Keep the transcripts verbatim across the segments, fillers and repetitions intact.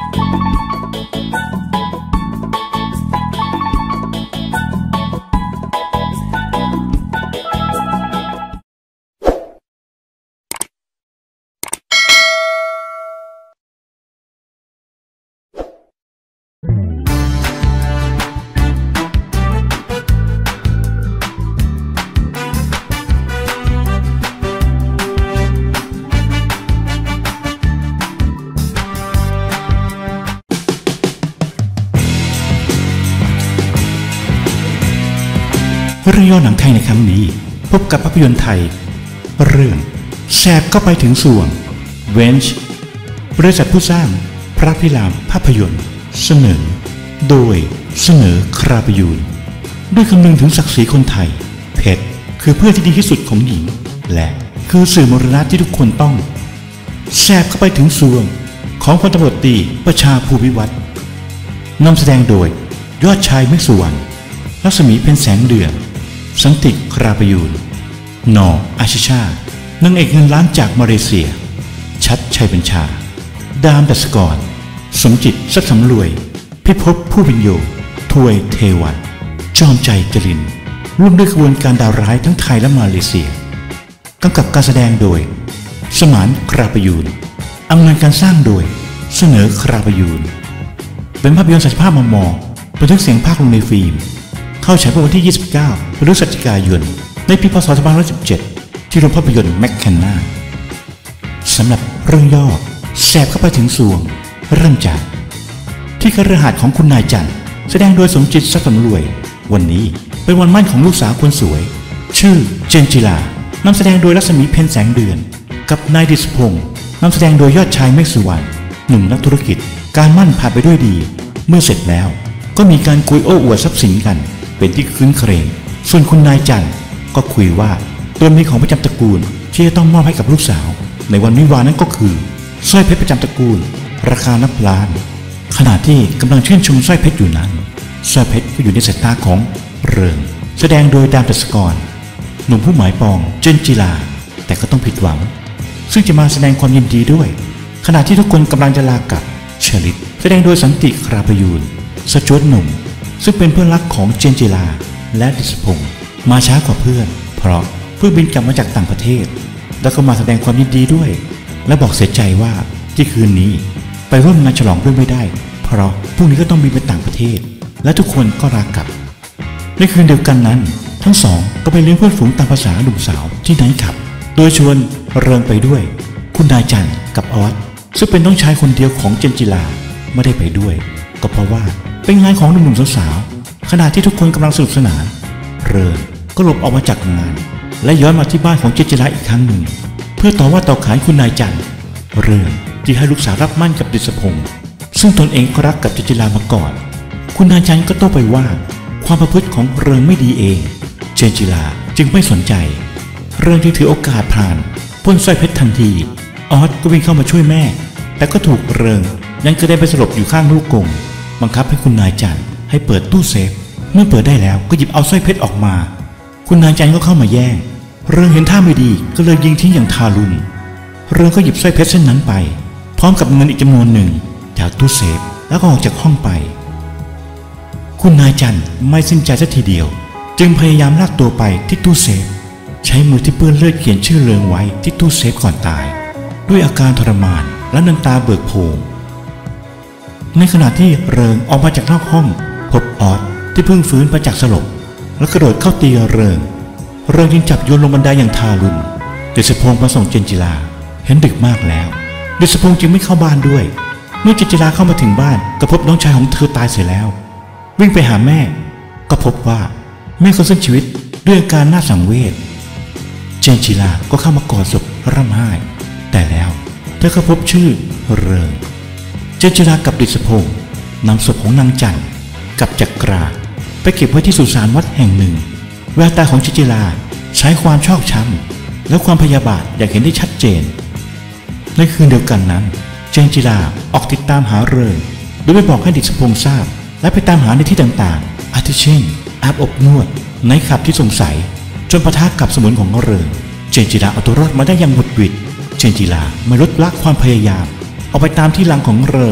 เรื่องย่อหนังไทยในครั้งนี้พบกับภาพยนตร์ไทยเรื่องแสบก็ไปถึงส่วงเวนช์บริษัทผู้สร้างพระพิรามภาพยนตร์เสนอโดยเสนอคราประยูนด้วยคำนึงถึงศักดิ์ศรีคนไทยเพชรคือเพื่อนที่ดีที่สุดของหญิงและคือสื่อมรณะที่ทุกคนต้องแสบเข้าไปถึงส่วงของพลตำรวจตรีประชาภูวิวัฒน์นำแสดงโดยยอดชายเมฆสุวรรณรัศมีเพ็ญแสงเดือนสันติคราประยูนนออาชิชานางเอกเงินล้านจากมาเลเซียชัดชัยบัญชาดามดัชกรสมจิตสักสำรวยพิภพผู้วิญโยทวยเทวันจอมใจจรินร่วมด้วยขบวนการดาวร้ายทั้งไทยและมาเลเซียกำกับการแสดงโดยสมานคราประยูนอำนวยการสร้างโดยเสนอคราประยูนเป็นภาพยนตร์สามสิบห้ามมบันทึกเสียงภาคลงในฟิล์มเข้าฉายเมื่อวันที่ยี่สิบเก้าพฤศจิกายนในปีพ.ศ. สองพันห้าร้อยสิบเจ็ดที่โรงภาพยนตร์แมคแคนนาสำหรับเรื่องย่อแสบเข้าไปถึงส่วงเริ่มจากที่คฤหาสน์ของคุณนายจันทร์แสดงโดยสมจิตสักสำรวยวันนี้เป็นวันมั่นของลูกสาวคนสวยชื่อเจนจิลานำแสดงโดยรัศมีเพ็ญแสงเดือนกับนายดิษพงศ์นำแสดงโดยยอดชายเมฆสุวรรณหนุ่มนักธุรกิจการมั่นผ่านไปด้วยดีเมื่อเสร็จแล้วก็มีการคุยโอ้อวดทรัพย์สินกันเป็นที่คืนเครงส่วนคุณนายจันทร์ก็คุยว่าตนมีของประจำตระกูลที่จะต้องมอบให้กับลูกสาวในวันวิวาห์นั้นก็คือสร้อยเพชรประจำตระกูลราคานับล้านขณะที่กำลังชื่นชมสร้อยเพชรอยู่นั้นสร้อยเพชรก็อยู่ในสายตาของเริงแสดงโดยดามดัชกรหนุ่มผู้หมายปองเจนจิลาแต่ก็ต้องผิดหวังซึ่งจะมาแสดงความยินดีด้วยขณะที่ทุกคนกำลังจะลากลับเชลิตแสดงโดยสันติคราประยูนสจวตหนุ่มซึ่งเป็นเพื่อนรักของเจนจิลาและดิษพงศ์มาช้ากว่าเพื่อนเพราะเพิ่งบินกลับมาจากต่างประเทศแล้วก็มาแสดงความยินดีด้วยและบอกเสียใจว่าที่คืนนี้ไปร่วมงานฉลองด้วยไม่ได้เพราะพรุ่งนี้ก็ต้องบินไปต่างประเทศและทุกคนก็ลากลับในคืนเดียวกันนั้นทั้งสองก็ไปเลี้ยงเพื่อนฝูงตามภาษาหนุ่มสาวที่ไนท์คลับโดยชวนเริงไปด้วยคุณนายจันทร์กับออสซึ่งเป็นน้องชายคนเดียวของเจนจิลาไม่ได้ไปด้วยก็เพราะว่าเป็นงานของหนุ่มๆสาวๆขณะที่ทุกคนกำลังสนุกสนานเริงก็หลบออกมาจากงานและย้อนมาที่บ้านของเจนจิลาอีกครั้งหนึ่งเพื่อต่อว่าต่อขานคุณนายจันทร์เริงที่ให้ลูกสาวรับมั่นกับดิษพงศ์ซึ่งตนเองก็รักกับเจนจิลามาก่อนคุณนายจันทร์ก็โต้ไปว่าความประพฤติของเริงไม่ดีเองเจนจิลาจึงไม่สนใจเริงจึงถือโอกาสผ่านปล้นสร้อยเพชรทันทีออสก็วิ่งเข้ามาช่วยแม่แต่ก็ถูกเริงยังกระเด็นไปสลบอยู่ข้างลูกกงบังคับให้คุณนายจันทร์ให้เปิดตู้เซฟเมื่อเปิดได้แล้วก็หยิบเอาสร้อยเพชรออกมาคุณนายจันทร์ก็เข้ามาแย่งเริงเห็นท่าไม่ดีก็เลยยิงทิ้งอย่างทารุณเริงก็หยิบสร้อยเพชรเส้นนั้นไปพร้อมกับเงินอีกจำนวนหนึ่งจากตู้เซฟแล้วก็ออกจากห้องไปคุณนายจันทร์ไม่สิ้นใจสักทีเดียวจึงพยายามลากตัวไปที่ตู้เซฟใช้มือที่เปื้อนเลือดเขียนชื่อเริงไว้ที่ตู้เซฟก่อนตายด้วยอาการทรมานและน้ำตาเบิกโพรงในขณะที่เริงออกมาจากนอกห้องพบออสที่เพิ่งฟื้นมาจากสลบและกระโดดเข้าตีเริงเริงจึงจับโยนลงบันไดอย่างทารุณดิษพงศ์มาส่งเจนจิลาเห็นดึกมากแล้วดิษพงศ์จึงไม่เข้าบ้านด้วยเมื่อเจนจิลาเข้ามาถึงบ้านก็พบน้องชายของเธอตายเสียแล้ววิ่งไปหาแม่ก็พบว่าแม่เขาสิ้นชีวิตด้วยอาการน่าสังเวชเจนจิลาก็เข้ามากอดศพร่ำไห้แต่แล้วเธอก็พบชื่อเริงเจนจิลากับดิษพงศ์นำศพของนางจันทร์กับจักราไปเก็บไว้ที่สุสานวัดแห่งหนึ่งแววตาของเจนจิลาใช้ความชอกช้ำและความพยาบาทอย่างเห็นได้ชัดเจนในคืนเดียวกันนั้นเจนจิลาออกติดตามหาเริงโดยไม่บอกให้ดิษพงศ์ทราบและไปตามหาในที่ต่างๆอาทิเช่นอาบอบนวดในขับที่สงสัยจนปะทะกับสมุนของเริงเจนจิลาเอาตัวรอดมาได้อย่างหวุดหวิดเจนจิลาไม่ลดละความพยายามออกไปตามที่หลังของเริง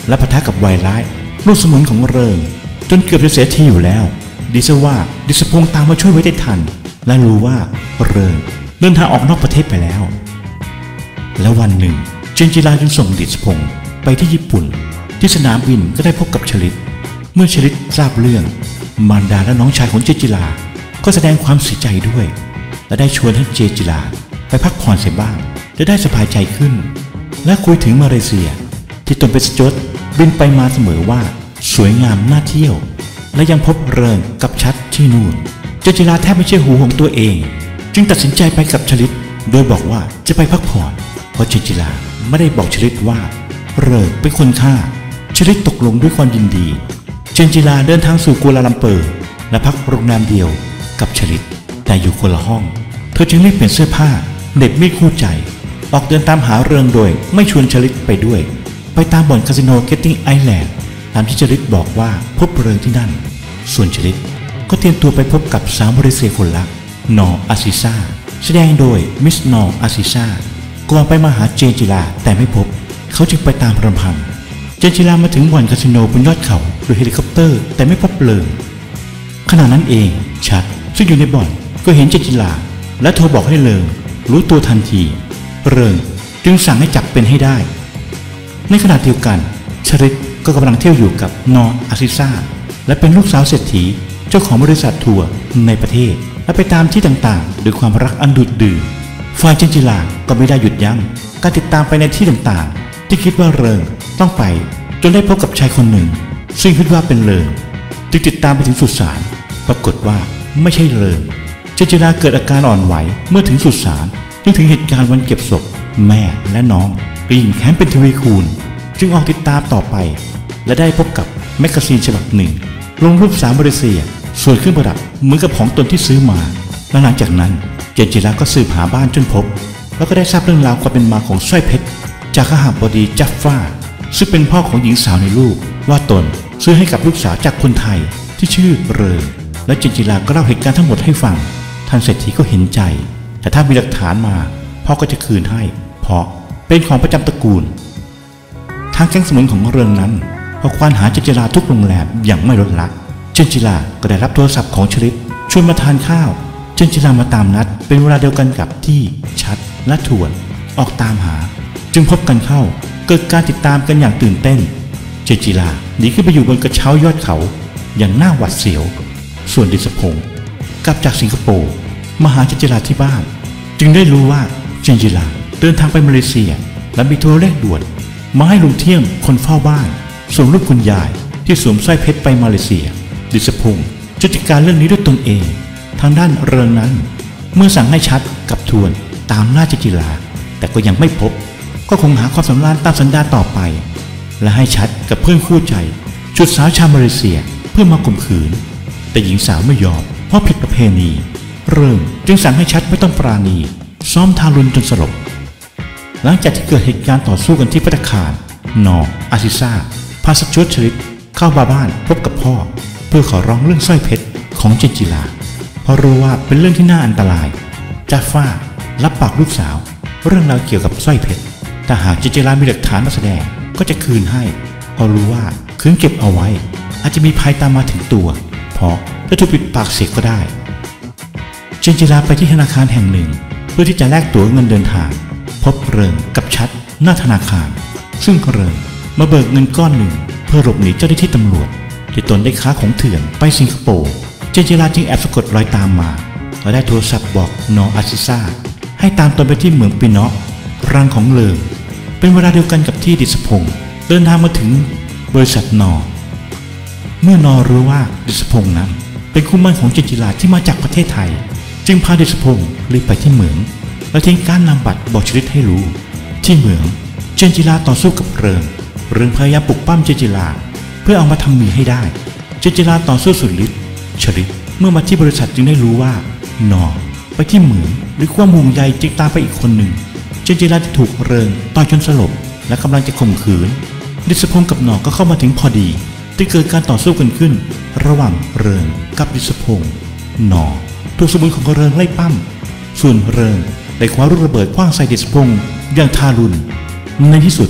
และปะทะกับวายร้ายลูกสมุนของเริงจนเกือบจะเสียทีอยู่แล้วดีซะว่าดิษพงษ์ตามมาช่วยไว้ได้ทันและรู้ว่าเริงเดินทางออกนอกประเทศไปแล้วแล้ววันหนึ่งเจนจิราจึงส่งดิษพงษ์ไปที่ญี่ปุ่นที่สนามบินก็ได้พบกับชลิตเมื่อชลิตทราบเรื่องมารดาและน้องชายของเจนจิราก็แสดงความเสียใจด้วยและได้ชวนให้เจนจิราไปพักผ่อนเสียบ้างจะได้สบายใจขึ้นและคุยถึงมาเลเซียที่ตนเป็นสจวตบินไปมาเสมอว่าสวยงามน่าเที่ยวและยังพบเริงกับชัดที่นู่นเจนจิราแทบไม่เชื่อหูของตัวเองจึงตัดสินใจไปกับชลิตโดยบอกว่าจะไปพักผ่อนเพราะเจนจิราไม่ได้บอกชลิตว่าเริงเป็นคนฆ่าชลิตตกลงด้วยความยินดีเจนจิราเดินทางสู่กัวลาลัมเปอร์และพักโรงแรมเดียวกับชลิตแต่อยู่คนละห้องเธอจึงรีบเปลี่ยนเสื้อผ้าเด็ดมีดคู่ใจออกเดินตามหาเริงโดยไม่ชวนชลิตไปด้วยไปตามบ่อนคาสิโนเกตติ้งไอแลนด์ตามที่ชลิตบอกว่าพบเริงที่นั่นส่วนชลิตก็เตรียมตัวไปพบกับสาวมาเลเซียคนรักนออาซิซาแสดงโดยมิสนออาซิซาก่อนไปมาหาเจนจิราแต่ไม่พบเขาจึงไปตามลำพังเจนจิรามาถึงบ่อนคาสิโนบนยอดเขาโดยเฮลิคอปเตอร์แต่ไม่พบเริงขณะนั้นเองชัดซึ่งอยู่ในบ่อนก็เห็นเจนจิราและโทรบอกให้เริงรู้ตัวทันทีเริงจึงสั่งให้จับเป็นให้ได้ในขณะเดียวกันชลิตก็กำลังเที่ยวอยู่กับนออาซิซาและเป็นลูกสาวเศรษฐีเจ้าของบริษัททัวร์ในประเทศและไปตามที่ต่างๆด้วยความรักอันดุดดื่มฝ่ายเจนจิราก็ไม่ได้หยุดยั้งการติดตามไปในที่ต่างๆที่คิดว่าเริงต้องไปจนได้พบกับชายคนหนึ่งซึ่งคิดว่าเป็นเริงจึงติดตามไปถึงสุสานปรากฏว่าไม่ใช่เริงเจนจิราเกิดอาการอ่อนไหวเมื่อถึงสุสานจึงถึงเหตุการณ์วันเก็บศพแม่และน้องก็ยิ่งแค้นเป็นทวีคูณจึงออกติดตามต่อไปและได้พบกับแมกกาซีนฉบับหนึ่งลงรูปสาวมาเลเซียสวยขึ้นประดับเหมือนกับของตนที่ซื้อมาและหลังจากนั้นเจนจิราก็สืบหาบ้านจนพบแล้วก็ได้ทราบเรื่องราวความเป็นมาของสร้อยเพชรจากข้าบดีจัฟฟ้าซึ่งเป็นพ่อของหญิงสาวในรูปว่าตนซื้อให้กับลูกสาวจากคนไทยที่ชื่อเริงและเจนจิราก็เล่าเหตุการณ์ทั้งหมดให้ฟังท่านเศรษฐีก็เห็นใจแต่ถ้ามีหลักฐานมาพ่อก็จะคืนให้เพราะเป็นของประจำตระกูลทางแก๊งสมุนของเริงนั้นพอควานหาเจนจิราทุกโรงแรมอย่างไม่ลดละเจนจิราก็ได้รับโทรศัพท์ของชลิตชวนมาทานข้าวเจนจิรามาตามนัดเป็นเวลาเดียวกันกับที่ชัดและทวนออกตามหาจึงพบกันเข้าเกิดการติดตามกันอย่างตื่นเต้นเจนจิราหนีขึ้นไปอยู่บนกระเช้ายอดเขาอย่างน่าหวาดเสียวส่วนดิษพงษ์กลับจากสิงคโปร์มาหาเจนจิราที่บ้านจึงได้รู้ว่าเจนจิราเดินทางไปมาเลเซียและมีโทรเลขด่วนมาให้ลุงเที่ยงคนเฝ้าบ้านส่งรูปคุณยายที่สวมสร้อยเพชรไปมาเลเซียดิษพงษ์จะจัดการเรื่องนี้ด้วยตนเองทางด้านเริงนั้นเมื่อสั่งให้ชัดกับทวนตามล่าเจนจิราแต่ก็ยังไม่พบก็คงหาความสำราญตามสันดานต่อไปและให้ชัดกับเพื่อนคู่ใจชุดสาวชาวมาเลเซียเพื่อมาข่มขืนแต่หญิงสาวไม่ยอมเพราะผิดประเพณีเริงจึงสั่งให้ชัดไม่ต้องปราณีซ้อมทารุณจนสลบหลังจากที่เกิดเหตุการณ์ต่อสู้กันที่ภัตตาคารนออาซิซาพาสจวตชลิตเข้ามาบ้านพบกับพ่อเพื่อขอร้องเรื่องสร้อยเพชรของเจนจิราเพราะรู้ว่าเป็นเรื่องที่น่าอันตรายจัฟฟ้ารับปากลูกสาวเรื่องราวเกี่ยวกับสร้อยเพชรถ้าหากเจนจิรามีหลักฐานมาแสดงก็จะคืนให้เพราะรู้ว่าคืนเก็บเอาไว้อาจจะมีภัยตามมาถึงตัวเพราะจะถูกปิดปากเสียก็ได้เจนจิราไปที่ธนาคารแห่งหนึ่งเพื่อที่จะแลกตั๋วเงินเดินทางพบเริงกับชัดหน้าธนาคารซึ่งเริงมาเบิกเงินก้อนหนึ่งเพื่อหลบหนีเจ้าหน้าที่ตำรวจที่ตนได้ค้าของเถื่อนไปสิงคโปร์เจนจิราจึงแอบสะกดรอยตามมาและได้โทรศัพท์บอกนออาซิซาให้ตามตนไปที่เมืองปิเนาะรังของเริงเป็นเวลาเดียวกันกับที่ดิษพงษ์เดินทางมาถึงบริษัทนอเมื่อนอรู้ว่าดิษพงษ์นั้นเป็นคู่มั่นของเจนจิราที่มาจากประเทศไทยจึงพาดิษพงษ์รีบไปที่เหมืองและทิ้งการนำบัตรบอกชลิตให้รู้ที่เหมืองเจนจิราต่อสู้กับเริงเริงพยายามปลุกปั้มเจนจิราเพื่อเอามาทำมีให้ได้เจนจิราต่อสู้สุดฤทธิ์ชลิตเมื่อมาที่บริษัทจึงได้รู้ว่านอไปที่เหมืองหรือความห่วงใยจึงตามไปอีกคนหนึ่งเจนจิราจะถูกเริงต่อยจนสลบและกำลังจะข่มขืนดิษพงษ์กับนอก็เข้ามาถึงพอดีที่เกิดการต่อสู้กันขึ้นระหว่างเริงกับดิษพงษ์นอถูกสมุนของเริงไล่ปั้มส่วนเริงได้คว้าลูกระเบิดขว้างใส่ดิษพงษ์อย่างทารุณในที่สุด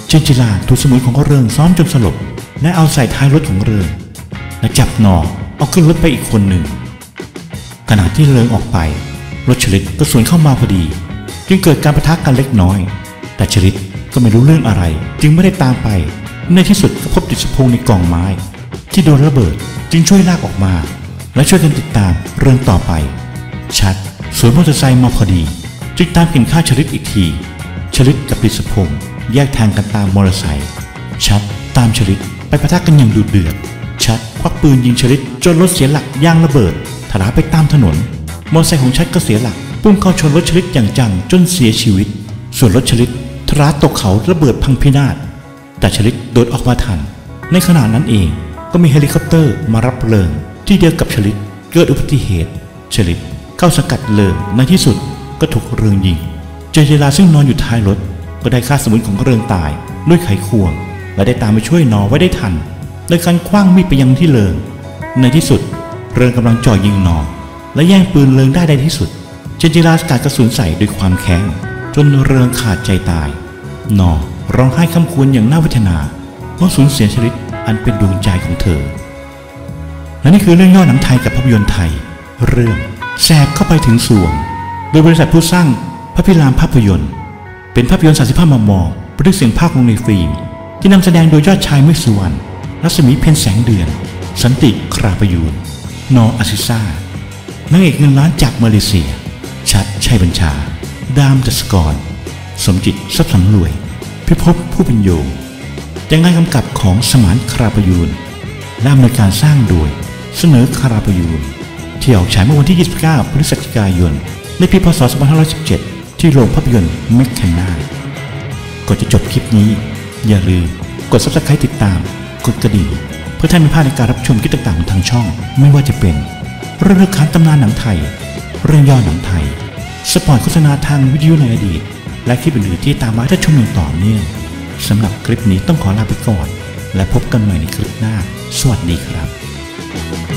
เจนจิลาถูกสมุนของเริงซ้อมจนสลบและเอาใส่ท้ายรถของเริงและจับหนอเอาขึ้นรถไปอีกคนหนึ่งขณะที่เริงออกไปรถชลิตก็สวนเข้ามาพอดีจึงเกิดการปะทะกันเล็กน้อยแต่ชลิตก็ไม่รู้เรื่องอะไรจึงไม่ได้ตามไปในที่สุดก็พบดิษพงษ์ในกองไม้ที่โดนระเบิดจึงช่วยลากออกมาและช่วยกันติดตามเรื่องต่อไปชัดสวนมอเตอร์ไซค์มาพอดีจึงตามเห็นฆ่าชลิตอีกทีชลิตกับดิษพงษ์แยกทางกันตามมอเตอร์ไซค์ชัดตามชลิตไปปะทะกันอย่างดุเดือดชัดควักปืนยิงชลิตจนรถเสียหลักยางระเบิดถลาไปตามถนนมอเตอร์ไซค์ของชัดก็เสียหลักพุ่งเข้าชนรถชลิตอย่างจังจนเสียชีวิตส่วนรถชลิตทลาตกเขาระเบิดพังพินาศแต่ชลิตโดดออกมาทันในขณะนั้นเองก็มีเฮลิคอปเตอร์มารับเริงที่เดียวกับชลิตเกิดอุบัติเหตุชลิตเข้าสกัดเริงในที่สุดก็ถูกเริงยิงเจเจลาซึ่งนอนอยู่ท้ายรถก็ได้ฆ่าสมุนของเริงตายด้วยไขควงและได้ตามไปช่วยนอไว้ได้ทันโดยการคว้างมีดไปยังที่เริงในที่สุดเริงกำลังจ่อยิงนอและแย่งปืนเริงได้ในที่สุดเจเจลาสกัดกระสุนใส่ด้วยความแค้นจนเริงขาดใจตายนอร้องไห้คำควรอย่างน่าเวทนาเพราะสูญเสียชีวิตอันเป็นดวงใจของเธอและนี่คือเรื่องย่อหนังไทยกับภาพยนตร์ไทยเรื่องแสบเข้าไปถึงสวงโดยบริษัทผู้สร้างพระพิรามภาพยนตร์เป็นภาพยนตร์สามสิบห้ามมบันทึกเสียงภาคลงในฟิล์มที่นำแสดงโดยยอดชายเมฆสุวรรณรัศมีเพ็ญแสงเดือนสันติคราประยูรนออาซิซ่านางเอกเงินล้านจากมาเลเซียชัดชัยบัญชาดามดัสกรสมจิตทรัพย์สำรวยพิภพผู้เป็นโยแต่งานกำกับของสมานคราประยูรและอำนวยการสร้างโดยเสนอคราประยูรที่ออกฉายเมื่อวันที่ยี่สิบเก้าพฤศจิกายนในปีพ.ศ. สองพันห้าร้อยสิบเจ็ดที่โรงภาพยนตร์แมคแคนนาก่อนจะจบคลิปนี้อย่าลืมกด ซับสไครบ์ ติดตามกดกระดิ่งเพื่อท่านไม่พลาดในการรับชมคลิปต่างๆทางช่องไม่ว่าจะเป็นเรื่องขานตำนานหนังไทยเรื่องย่อหนังไทยสปอตโฆษณาทางวิทยุในอดีตและคลิปอื่นๆที่ตามมาถ้าชมอย่างต่อเนื่องสำหรับคลิปนี้ต้องขอลาไปก่อนและพบกันใหม่ในคลิปหน้าสวัสดีครับ